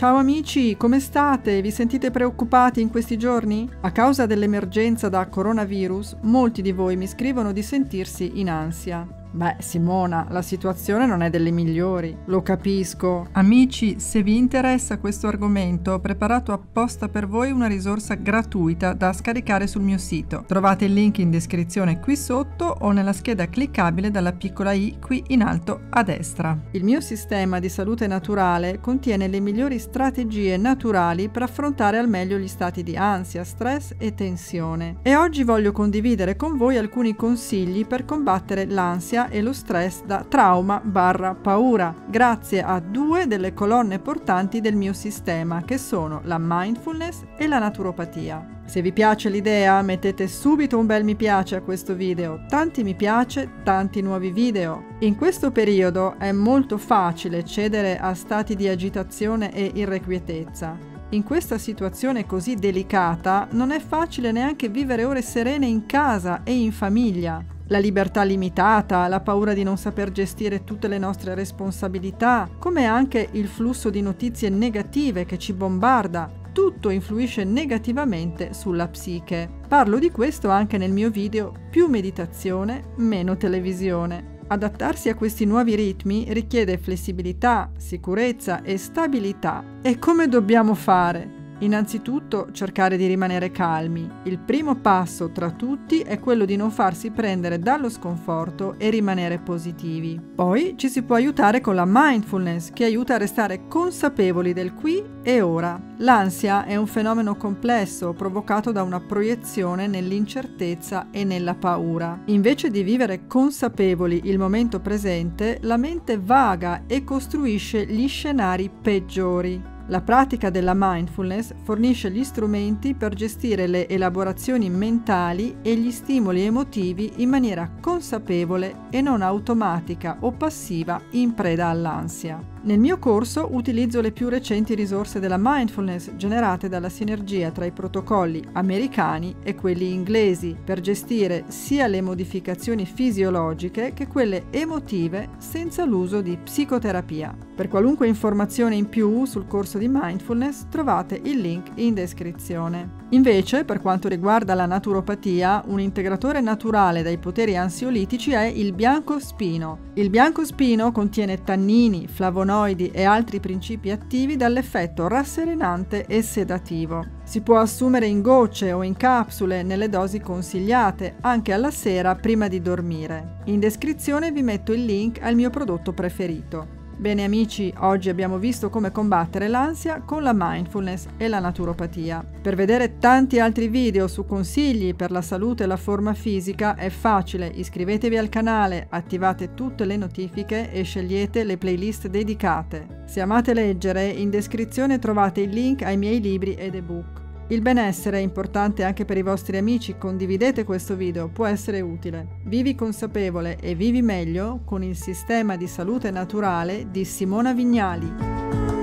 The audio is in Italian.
Ciao amici, come state? Vi sentite preoccupati in questi giorni? A causa dell'emergenza da coronavirus, molti di voi mi scrivono di sentirsi in ansia. Beh, Simona, la situazione non è delle migliori, lo capisco. Amici, se vi interessa questo argomento, ho preparato apposta per voi una risorsa gratuita da scaricare sul mio sito. Trovate il link in descrizione qui sotto o nella scheda cliccabile dalla piccola i qui in alto a destra. Il mio sistema di salute naturale contiene le migliori strategie naturali per affrontare al meglio gli stati di ansia, stress e tensione. E oggi voglio condividere con voi alcuni consigli per combattere l'ansia e lo stress da trauma/paura, grazie a due delle colonne portanti del mio sistema, che sono la mindfulness e la naturopatia. Se vi piace l'idea, mettete subito un bel mi piace a questo video, tanti mi piace, tanti nuovi video. In questo periodo è molto facile cedere a stati di agitazione e irrequietezza. In questa situazione così delicata non è facile neanche vivere ore serene in casa e in famiglia. La libertà limitata, la paura di non saper gestire tutte le nostre responsabilità, come anche il flusso di notizie negative che ci bombarda, tutto influisce negativamente sulla psiche. Parlo di questo anche nel mio video Più meditazione, meno televisione. Adattarsi a questi nuovi ritmi richiede flessibilità, sicurezza e stabilità. E come dobbiamo fare? Innanzitutto cercare di rimanere calmi. Il primo passo tra tutti è quello di non farsi prendere dallo sconforto e rimanere positivi. Poi ci si può aiutare con la mindfulness, che aiuta a restare consapevoli del qui e ora. L'ansia è un fenomeno complesso provocato da una proiezione nell'incertezza e nella paura. Invece di vivere consapevoli il momento presente, la mente vaga e costruisce gli scenari peggiori. La pratica della mindfulness fornisce gli strumenti per gestire le elaborazioni mentali e gli stimoli emotivi in maniera consapevole e non automatica o passiva in preda all'ansia. Nel mio corso utilizzo le più recenti risorse della mindfulness generate dalla sinergia tra i protocolli americani e quelli inglesi per gestire sia le modificazioni fisiologiche che quelle emotive senza l'uso di psicoterapia. Per qualunque informazione in più sul corso di mindfulness trovate il link in descrizione. Invece, per quanto riguarda la naturopatia, un integratore naturale dai poteri ansiolitici è il biancospino. Il biancospino contiene tannini, flavonoidi e altri principi attivi dall'effetto rasserenante e sedativo. Si può assumere in gocce o in capsule nelle dosi consigliate, anche alla sera prima di dormire. In descrizione vi metto il link al mio prodotto preferito. Bene amici, oggi abbiamo visto come combattere l'ansia con la mindfulness e la naturopatia. Per vedere tanti altri video su consigli per la salute e la forma fisica è facile, iscrivetevi al canale, attivate tutte le notifiche e scegliete le playlist dedicate. Se amate leggere, in descrizione trovate il link ai miei libri ed ebook. Il benessere è importante anche per i vostri amici, condividete questo video, può essere utile. Vivi consapevole e vivi meglio con il sistema di salute naturale di Simona Vignali.